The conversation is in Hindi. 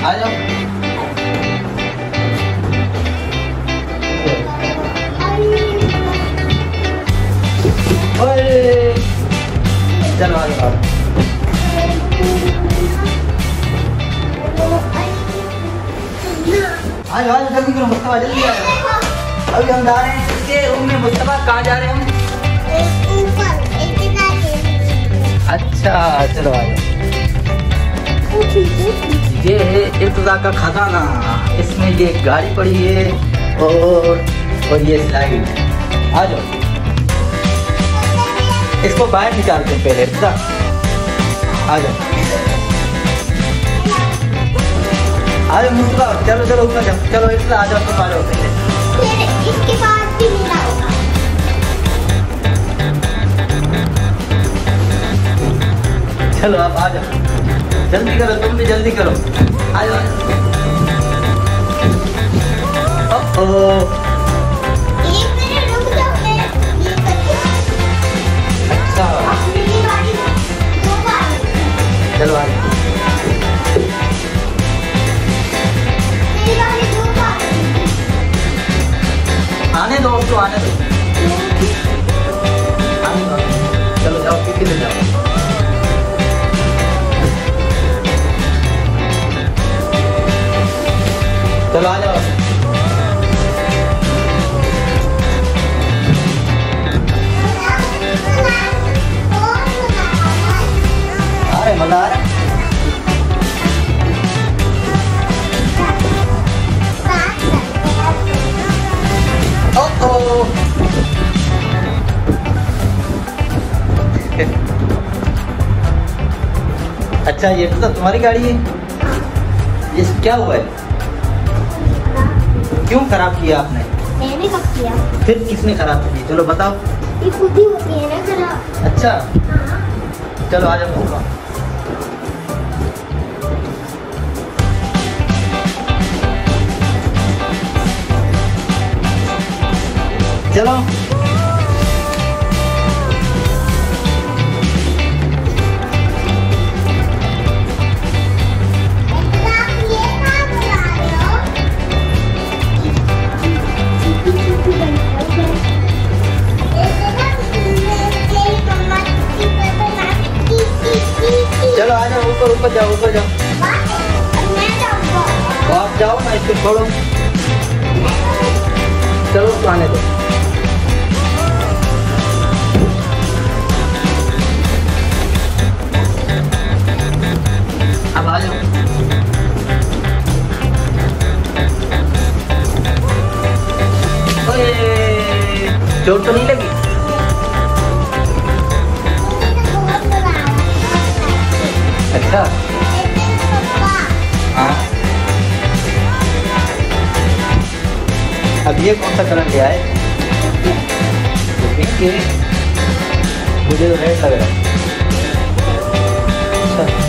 आ जाओ। ओए चलो आ जाओ। आज आज जल्दी करो मुस्तफा, जल्दी आ जाओ। अभी हम जा रहे हैं किसके रूम में? मुस्तफा कहाँ जा रहे हैं हम? अच्छा चलो आ जाओ। ये है इर्तिजा का खजाना, इसमें ये गाड़ी पड़ी है और ये स्लाइड। आ जाओ, इसको बाहर निकालते हैं पहले। इर्तिजा आ जाओ, आ जाओ मुस्तफा, चलो चलो ऊपर जाओ। चलो इर्तिजा आ जाओ, तुम आ जाओ पहले। इसके बाद भी मेरा होगा। चलो आप आ जाओ, जल्दी करो, तुम भी जल्दी करो। आ जाओ। एक मिनट रुक जाओ, मैं ये अच्छा मेरी गाड़ी दो बार। चलो आ जाओ। मेरी गाड़ी दो बार। आने दो, अब तो आने दो। आने दो। चलो जाओ, किधर जाओ। चलो आ जाओ। अरे मजा आ रहा है। ओ अच्छा, ये तो तुम्हारी गाड़ी है? ये क्या हुआ है? क्यों खराब किया आपने? मैंने कब किया? फिर किसने खराब की? चलो बताओ। ये खुद ही होती है ना खराब। अच्छा हाँ। चलो आ जाओ तुमको। चलो चलो आ जाओ, ऊपर ऊपर जाओ, ऊपर जाओ। तो आप जाओ ना, इसको छोड़ो। चलो उसको आने दो। अब आ जाओ। ओए चोट तो नहीं लगी? अच्छा हाँ। अब ये कौन सा कलर लिया है? पिंक है, मुझे तो रेड लग रहा है। अच्छा